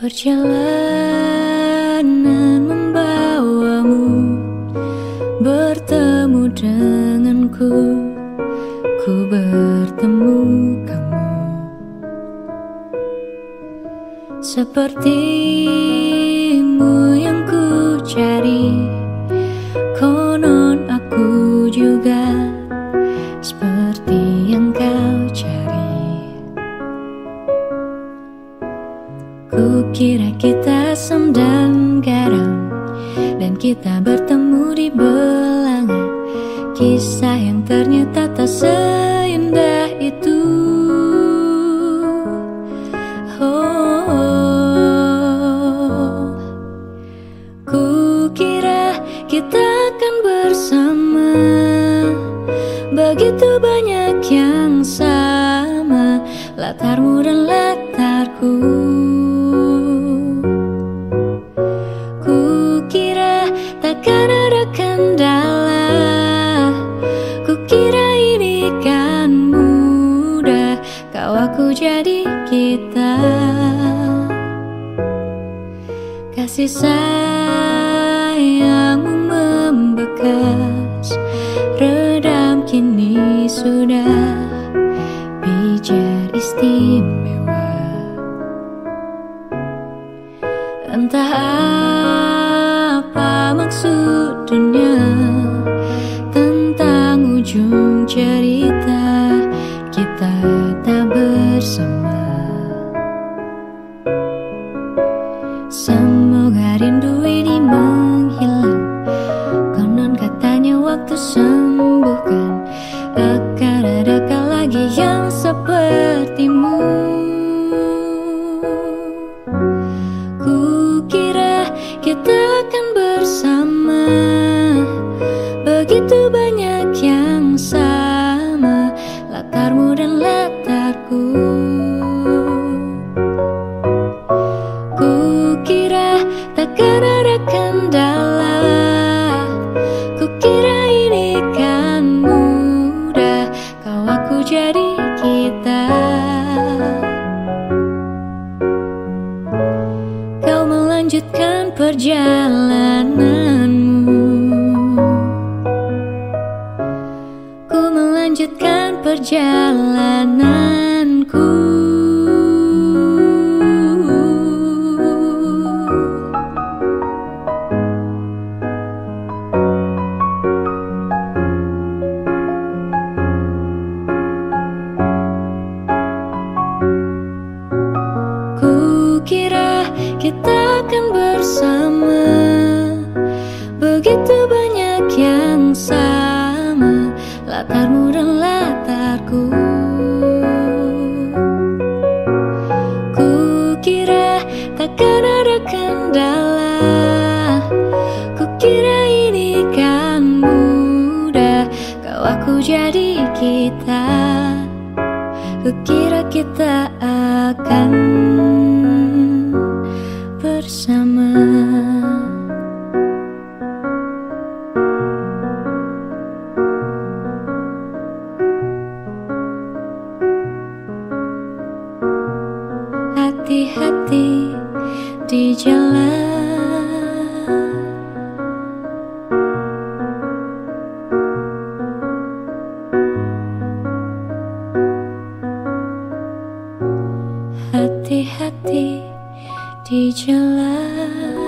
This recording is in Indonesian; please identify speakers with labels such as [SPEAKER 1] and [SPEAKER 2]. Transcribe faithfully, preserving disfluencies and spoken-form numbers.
[SPEAKER 1] Perjalanan membawamu bertemu denganku, ku bertemu kamu. Sepertimu yang ku cari, konon aku juga seperti yang kau cari. Ku kira kita asam dan garam, dan kita bertemu di belanga kisah yang ternyata tak seindah itu. Oh, oh. Ku kira kita akan bersama, begitu banyak yang sama, latarmu dan latarku. Takkan ada kendala, kukira ini kan mudah, kau aku jadi kita. Kasih sayangmu membekas, redam kini sudah pijar istimewa. Entah apa maksud dunia tentang ujung cerita kita tak bersama. Semoga rindu ini menghilang, konon katanya waktu sembuhkan, akan adakah lagi yang sepertimu. Kukira kita akan bersama, begitu banyak yang sama, latarmu dan latarku. Kukira takkan ada kendala, kukira ini kan mudah, kau aku jadi kita. Kau melanjutkan perjalananmu, ku melanjutkan perjalananku. Kukira kita akan bersama, begitu banyak yang sama, latarmu dan latarku. Kukira takkan ada kendala, kukira ini kan mudah, kau aku jadi kita. Kukira kita akan bersama. Hati-hati di jalan, hati-hati di jalan.